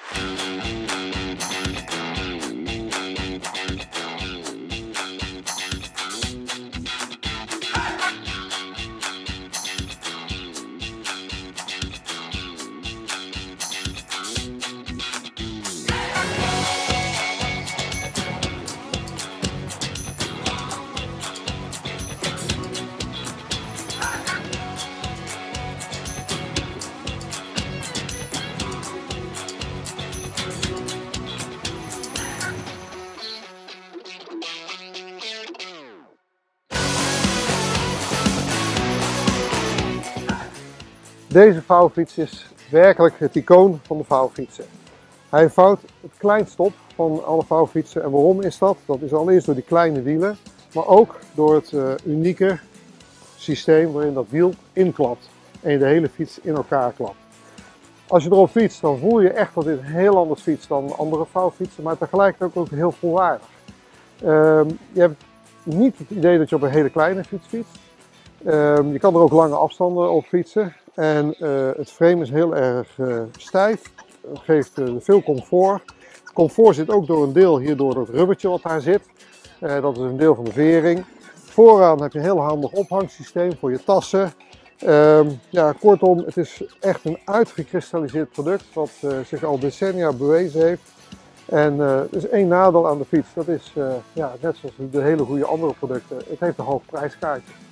Deze vouwfiets is werkelijk het icoon van de vouwfietsen. Hij vouwt het kleinst op van alle vouwfietsen. En waarom is dat? Dat is allereerst door die kleine wielen, maar ook door het unieke systeem waarin dat wiel inklapt en je de hele fiets in elkaar klapt. Als je erop fietst, dan voel je echt dat dit een heel anders fiets dan andere vouwfietsen, maar tegelijkertijd ook heel volwaardig. Je hebt niet het idee dat je op een hele kleine fiets fietst. Je kan er ook lange afstanden op fietsen. En het frame is heel erg stijf, geeft veel comfort. Comfort zit ook door een deel hierdoor het rubbertje wat daar zit. Dat is een deel van de vering. Vooraan heb je een heel handig ophangsysteem voor je tassen. Ja, kortom, het is echt een uitgekristalliseerd product wat zich al decennia bewezen heeft. En er is één nadeel aan de fiets, dat is ja, net zoals de hele goede andere producten, het heeft een hoog prijskaartje.